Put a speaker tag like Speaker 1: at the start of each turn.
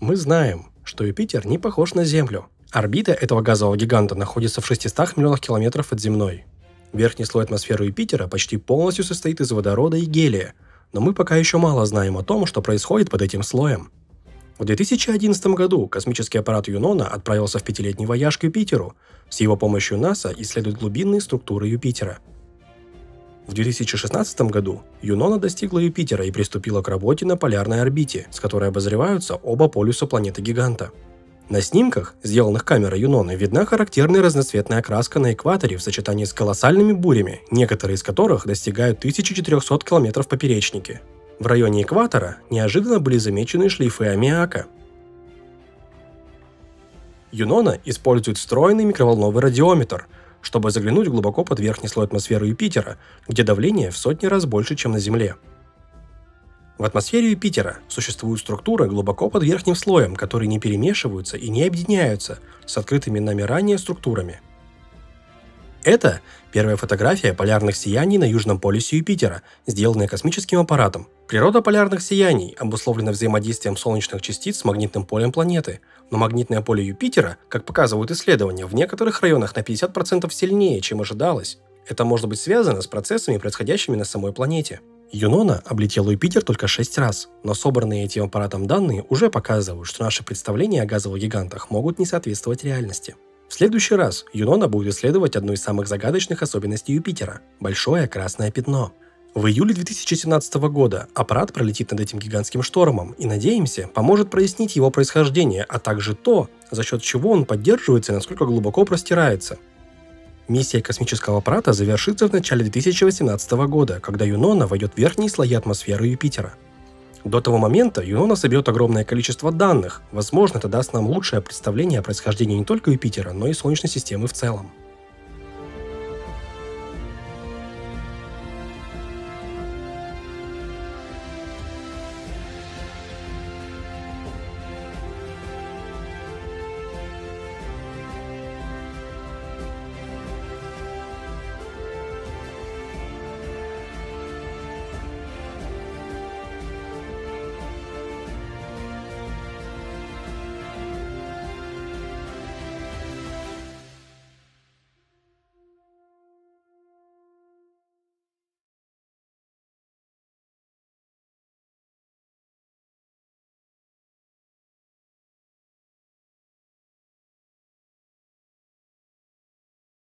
Speaker 1: Мы знаем, что Юпитер не похож на Землю. Орбита этого газового гиганта находится в 600 миллионах километров от земной. Верхний слой атмосферы Юпитера почти полностью состоит из водорода и гелия, но мы пока еще мало знаем о том, что происходит под этим слоем. В 2011 году космический аппарат Юнона отправился в 5-летний вояж к Юпитеру. С его помощью НАСА исследует глубинные структуры Юпитера. В 2016 году Юнона достигла Юпитера и приступила к работе на полярной орбите, с которой обозреваются оба полюса планеты-гиганта. На снимках, сделанных камерой Юноны, видна характерная разноцветная окраска на экваторе в сочетании с колоссальными бурями, некоторые из которых достигают 1400 км в поперечнике. В районе экватора неожиданно были замечены шлейфы аммиака. Юнона использует встроенный микроволновый радиометр, чтобы заглянуть глубоко под верхний слой атмосферы Юпитера, где давление в сотни раз больше, чем на Земле. В атмосфере Юпитера существуют структуры глубоко под верхним слоем, которые не перемешиваются и не объединяются с открытыми нами ранее структурами. Это первая фотография полярных сияний на южном полюсе Юпитера, сделанная космическим аппаратом. Природа полярных сияний обусловлена взаимодействием солнечных частиц с магнитным полем планеты, но магнитное поле Юпитера, как показывают исследования, в некоторых районах на 50% сильнее, чем ожидалось. Это может быть связано с процессами, происходящими на самой планете. Юнона облетела Юпитер только 6 раз, но собранные этим аппаратом данные уже показывают, что наши представления о газовых гигантах могут не соответствовать реальности. В следующий раз Юнона будет исследовать одну из самых загадочных особенностей Юпитера – большое красное пятно. В июле 2017 года аппарат пролетит над этим гигантским штормом и, надеемся, поможет прояснить его происхождение, а также то, за счет чего он поддерживается и насколько глубоко простирается. Миссия космического аппарата завершится в начале 2018 года, когда Юнона войдет в верхние слои атмосферы Юпитера. До того момента Юнона соберет огромное количество данных, возможно, это даст нам лучшее представление о происхождении не только Юпитера, но и Солнечной системы в целом.